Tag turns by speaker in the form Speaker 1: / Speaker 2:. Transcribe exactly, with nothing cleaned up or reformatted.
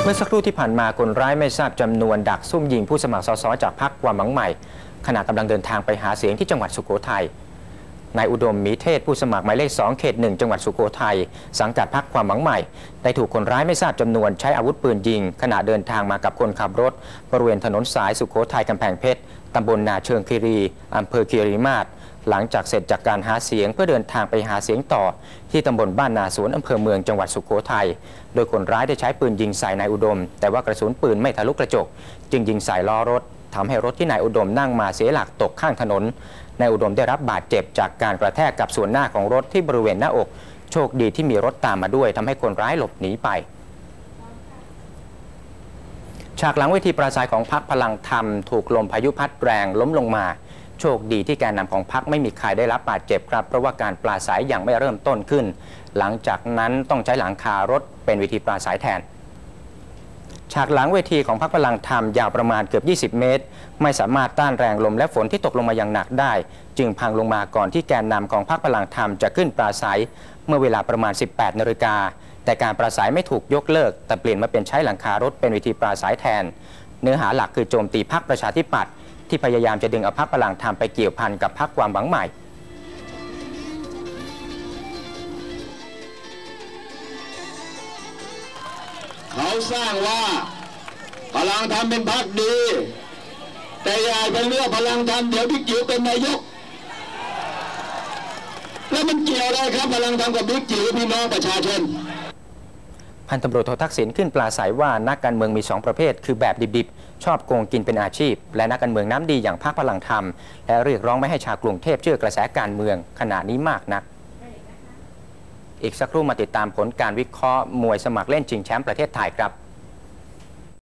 Speaker 1: มื่อสักครู่ที่ผ่านมาคนร้ายไม่ทราบจำนวนดักซุ่มยิงผู้สมัครสสจากพรรคความหวังใหม่ขณะกำลังเดินทางไปหาเสียงที่จังหวัดสุโขทัยนายอุดมมีเทศผู้สมัครหมายเลขสองเขตหนึ่งจังหวัดสุโขทัยสังกัดพรรคความหวังใหม่ได้ถูกคนร้ายไม่ทราบจำนวนใช้อาวุธปืนยิงขณะเดินทางมากับคนขับรถบริเวณถนนสายสุโขทัยกำแพงเพชรตำบลนาเชิงคีรีอำเภอคีรีมาศหลังจากเสร็จจากการหาเสียงเพื่อเดินทางไปหาเสียงต่อที่ตำบลบ้านนาสวนอำเภอเมืองจังหวัดสุโขทัยโดยคนร้ายได้ใช้ปืนยิงใส่นายอุดมแต่ว่ากระสุนปืนไม่ทะลุกระจกจึงยิงใส่ล้อรถทำให้รถที่นายอุดมนั่งมาเสียหลักตกข้างถนนนายอุดมได้รับบาดเจ็บจากการกระแทกกับส่วนหน้าของรถที่บริเวณหน้าอกโชคดีที่มีรถตามมาด้วยทำให้คนร้ายหลบหนีไปฉากหลังเวทีปราศรัยของพรรคพลังธรรมถูกลมพายุพัดแรงล้มลงมาโชคดีที่แกนนำของพรรคไม่มีใครได้รับบาดเจ็บครับเพราะว่าการปราศรัยยังไม่เริ่มต้นขึ้นหลังจากนั้นต้องใช้หลังคารถเป็นเวทีปราศรัยแทนฉากหลังเวทีของพรรคพลังธรรมยาวประมาณเกือบยี่สิบเมตรไม่สามารถต้านแรงลมและฝนที่ตกลงมาอย่างหนักได้จึงพังลงมาก่อนที่แกนนำของพรรคพลังธรรมจะขึ้นปราศรัยเมื่อเวลาประมาณสิบแปดนาฬิกาแต่การปราศรัยไม่ถูกยกเลิกแต่เปลี่ยนมาเป็นใช้หลังคารถเป็นเวทีปราศรัยแทนเนื้อหาหลักคือโจมตีพรรคประชาธิปัตย์ที่พยายามจะดึงเอาพรรคพลังธรรมไปเกี่ยวพันกับพรรคความหวังใหม่
Speaker 2: เขาสร้างว่าพลังธรรมเป็นพรรคดีแต่ยายไปเลือกพลังธรรมเดี๋ยวบิ๊กจิ๋วเป็นนายกแล้วมันเกี่ยวอะไรครับพลังธรรมกับบิ๊กจิ๋วพี่น้องประชาชน
Speaker 1: พันตำรวจโททักษิณขึ้นปราศรัยว่านักการเมืองมีสองประเภทคือแบบดิบๆชอบโกงกินเป็นอาชีพและนักการเมืองน้ำดีอย่างพรรคพลังธรรมและเรียกร้องไม่ให้ชาวกรุงเทพเชื่อกระแสการเมืองขณะนี้มากนักอีกสักครู่มาติดตามผลการวิเคราะห์มวยสมัครเล่นชิงแชมป์ประเทศไทยครับ